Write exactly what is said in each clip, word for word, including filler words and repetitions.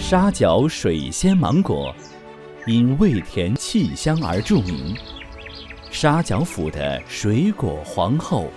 沙角水仙芒果因味甜气香而著名，沙角府的水果皇后。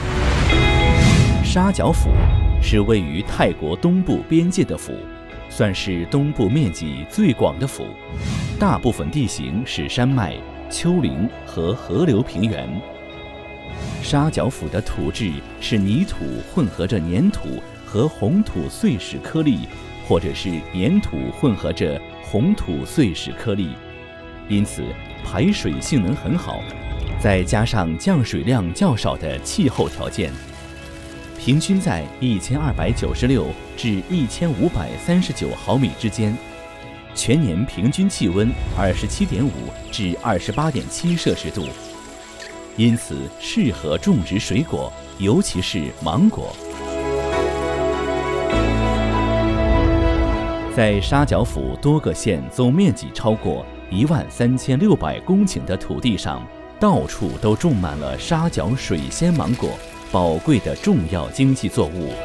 沙角府是位于泰国东部边界的府，算是东部面积最广的府，大部分地形是山脉、丘陵和河流平原。沙角府的土质是泥土混合着粘土和红土碎石颗粒，或者是粘土混合着红土碎石颗粒，因此排水性能很好。再加上降水量较少的气候条件，平均在一千二百九十六至一千五百三十九毫米之间，全年平均气温二十七点五至二十八点七摄氏度，因此适合种植水果，尤其是芒果。在沙角府多个县总面积超过一万三千六百公顷的土地上，到处都种满了沙角水仙芒果，宝贵的重要经济作物。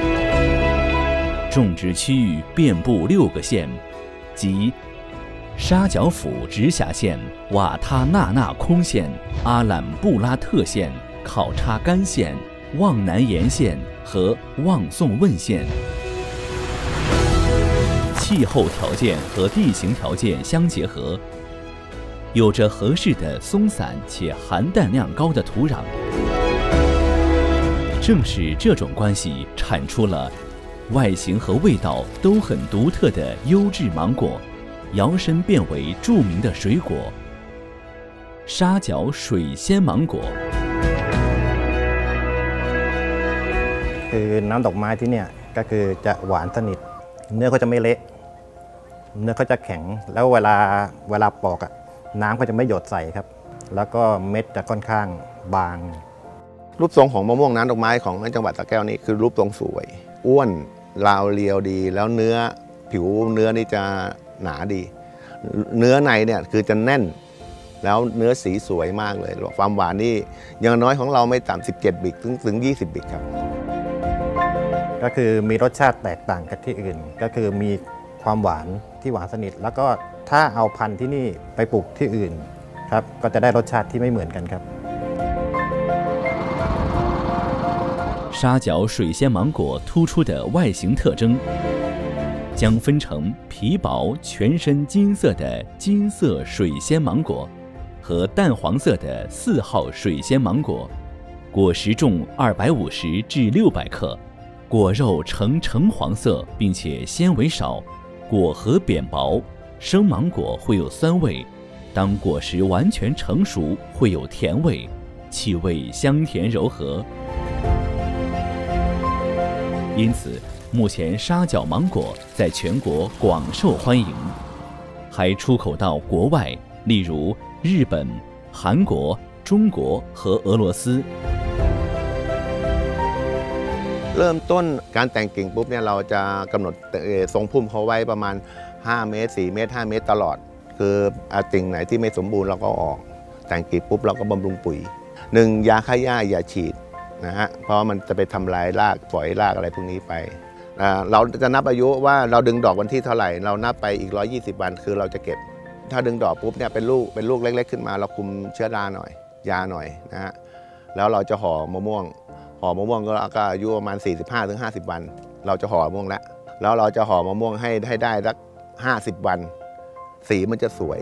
种植区域遍布六个县，即沙角府直辖县、瓦他纳纳空县、阿兰布拉特县、考察干县、望南岩县和望颂汶县。气候条件和地形条件相结合，有着合适的松散且含氮量高的土壤。正是这种关系，产出了外形和味道都很独特的优质芒果，摇身变为著名的水果——沙角水仙芒果。 คือน้ำดอกไม้ที่เนี่ยก็คือจะหวานสนิทเนื้อเขาจะไม่เละเนื้อเขาจะแข็งแล้วเวลาเวลาปอกอะน้ำก็จะไม่หยดใส่ครับแล้วก็เม็ดจะค่อนข้างบางรูปทรงของมะม่วงน้ำดอกไม้ของจังหวัดสระแก้วนี้คือรูปทรงสวยอ้วนราวเรียวดีแล้วเนื้อผิวเนื้อนี่จะหนาดีเนื้อในเนี่ยคือจะแน่นแล้วเนื้อสีสวยมากเลยความหวานนี่อย่างน้อยของเราไม่ต่ำสิบเจ็ดบิกถึงถึงยี่สิบบิกครับก็คือมีรสชาติแตกต่างกับที่อื่นก็คือมีความหวานที่หวานสนิทแล้วก็ถ้าเอาพันธุ์ที่นี่ไปปลูกที่อื่นครับก็จะได้รสชาติที่ไม่เหมือนกันครับ沙角水仙芒果突出的外形特征将分成皮薄全身金色的金色水仙芒果和淡黄色的四号水仙芒果，果实重二百五十至六百克，果肉呈橙黄色，并且纤维少，果核扁薄。生芒果会有酸味，当果实完全成熟会有甜味，气味香甜柔和。因此，目前沙角芒果在全国广受欢迎，还出口到国外，例如日本、韩国、中国和俄罗斯。 เริ่มต้นการแต่งกิ่งปุ๊บเนี่ยเราจะกำหนดทรงพุ่มเขาไว้ประมาณห้าเมตรสี่เมตรห้าเมตรตลอดคือกิ่งไหนที่ไม่สมบูรณ์เราก็ออกแต่งกิ่งปุ๊บเราก็บำรุงปุ๋ยหนึ่งยาฆ่าหญ้าอย่าฉีดนะฮะเพราะมันจะไปทำลายรากฝอยรากอะไรพวกนี้ไปเราจะนับอายุว่าเราดึงดอกวันที่เท่าไหร่เรานับไปอีกหนึ่งร้อยยี่สิบวันคือเราจะเก็บถ้าดึงดอกปุ๊บเนี่ยเป็นลูกเป็นลูกเล็กๆขึ้นมาเราคุมเชื้อราหน่อยยาหน่อยนะฮะแล้วเราจะห่อมะม่วงห่อมะม่วงก็อายุประมาณ สี่สิบห้าถึงห้าสิบ วันเราจะห่อมะม่วงแล้วแล้วเราจะห่อมะม่วงให้ให้ได้สักห้าสิบวันสีมันจะสวย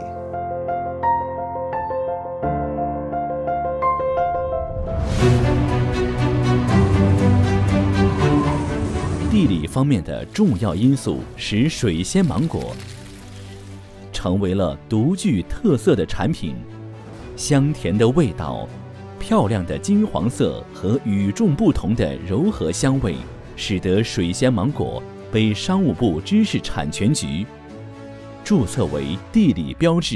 地理方面的重要因素使水仙芒果成为了独具特色的产品，香甜的味道、漂亮的金黄色和与众不同的柔和香味，使得水仙芒果被商务部知识产权局注册为地理标志。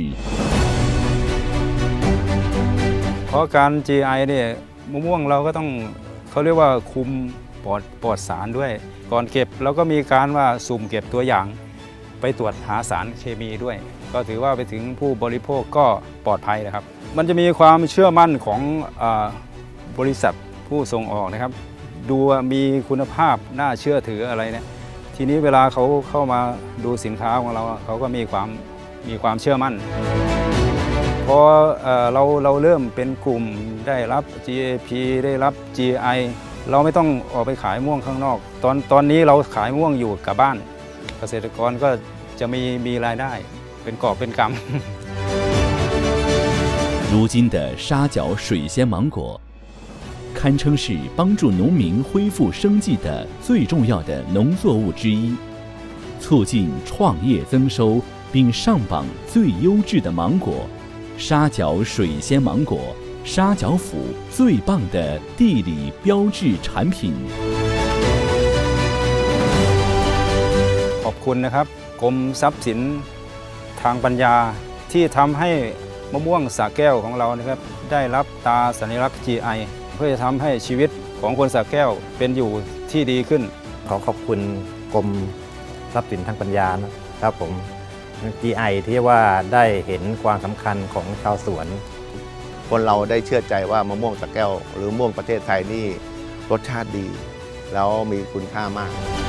เพราะการ จี ไอ เนี่ยมะม่วงเราก็ต้องเขาเรียกว่าคุมปลอดปลอดสารด้วยก่อนเก็บเราก็มีการว่าสุ่มเก็บตัวอย่างไปตรวจหาสารเคมีด้วยก็ถือว่าไปถึงผู้บริโภคก็ปลอดภัยนะครับมันจะมีความเชื่อมั่นของบริษัทผู้ส่งออกนะครับดูมีคุณภาพน่าเชื่อถืออะไรเนี่ยททีนี้เวลาเขาเข้ามาดูสินค้าของเราเขาก็มีความมีความเชื่อมั่นพอเอ่อเราเราเริ่มเป็นกลุ่มได้รับ จี เอ พี ได้รับ จี ไอ เราไม่ต้องออกไปขายม่วงข้างนอกตอนตอนนี้เราขายม่วงอยู่กับบ้านเกษตรกรก็จะมีมีรายได้เป็นกอบเป็นกำ如今的沙角水仙芒果，堪称是帮助农民恢复生计的最重要的农作物之一，促进创业增收，并上榜最优质的芒果。沙角水仙芒果，沙角府最棒的地理标志产品。 ขอบคุณนะครับกรมทรัพย์สินทางปัญญาที่ทำให้มะม่วงสระแก้วของเรานะครับได้รับตราสัญลักษณ์ จี ไอ เพื่อจะทำให้ชีวิตของคนสระแก้วเป็นอยู่ที่ดีขึ้นขอขอบคุณกรมทรัพย์สินทางปัญญานะครับผม จี ไอ ที่ว่าได้เห็นความสำคัญของชาวสวนคนเราได้เชื่อใจว่ามะม่วงสระแก้วหรือมะม่วงประเทศไทยนี่รสชาติดี แล้วมีคุณค่ามาก